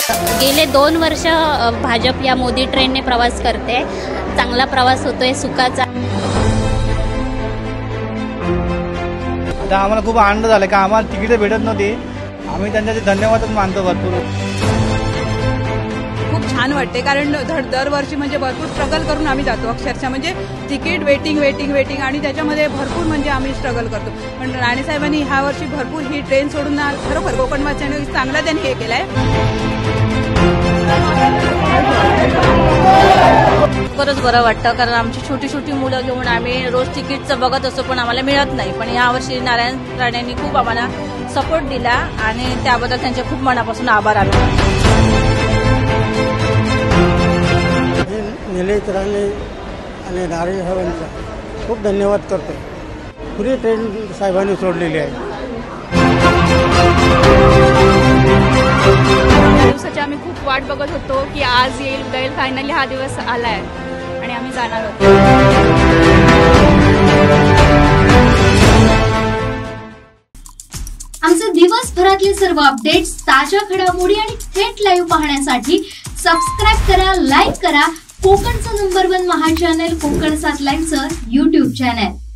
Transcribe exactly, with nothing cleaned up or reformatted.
गेले दोन वर्ष भाजप या मोदी ट्रेनने प्रवास करते, चांगला प्रवास होतोय सुखाचा। आता आम्हाला खूप आनंद झाला की आम्हाला तिकीट भेटत नव्हती, आम्ही त्यांचे धन्यवादच मानतो भरपूर। खूप छान वाटते कारण दरवर्षी म्हणजे भरपूर स्ट्रगल करून आम्ही जातो, अक्षरशः म्हणजे तिकीट वेटिंग वेटिंग वेटिंग आणि त्याच्यामध्ये भरपूर म्हणजे आम्ही स्ट्रगल करतो। पण राणे साहेबांनी ह्या वर्षी भरपूर ही ट्रेन सोडून ना खरोखर कोकणवासियांनी चांगला त्यांनी हे केलंय। खरंच बरं वाटतं कारण आमची छोटी छोटी मुलं घेऊन आम्ही रोज तिकीटचं बघत असतो पण आम्हाला मिळत नाही, पण यावर्षी नारायण राणेंनी खूप आम्हाला सपोर्ट दिला आणि त्याबद्दल त्यांचे खूप मनापासून आभार आम्ही। निलेश राणे आणि नारायण साहेबांचा खूप धन्यवाद करतो। पुरी ट्रेन साहेबांनी सोडलेली आहे। दिवसाची आम्ही खूप वाट बघत होतो की आज येईल उद्या येईल, फायनली हा दिवस आलाय आणि आम्ही जाणार होतो। आमचे दिवसभरातले सर्व अपडेट्स, ताज्या घडामोडी आणि थेट लाईव्ह पाहण्यासाठी सबस्क्राईब करा, लाईक करा कोकणचं नंबर वन महा चॅनल कोकण सात लाईव्हचं यूट्यूब चॅनल।